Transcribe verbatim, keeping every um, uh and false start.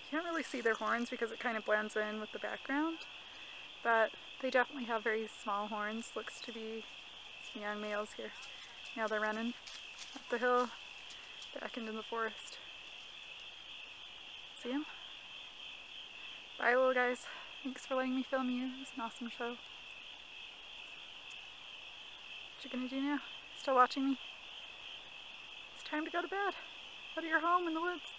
can't really see their horns because it kind of blends in with the background, but they definitely have very small horns. Looks to be some young males here. Now they're running up the hill back into the forest. See them? Bye little guys. Thanks for letting me film you. It was an awesome show. What you gonna do now? Still watching me? It's time to go to bed. Go to your home in the woods.